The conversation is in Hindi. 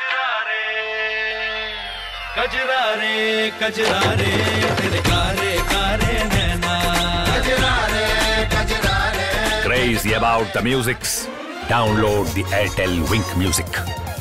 कजरा रे कजरा रे तेरे कारे कारे नैना कजरा रे कजरा रे। Crazy about the musics? Download the Airtel Wink Music.